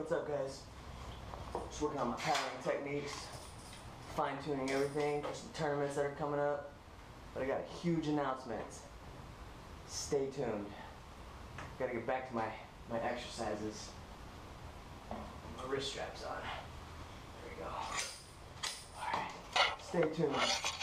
what's up guys? Just working on my paddling techniques, fine-tuning everything for some tournaments that are coming up. But I got a huge announcement. Stay tuned. Gotta get back to my exercises. My wrist straps on. There we go. Alright, stay tuned.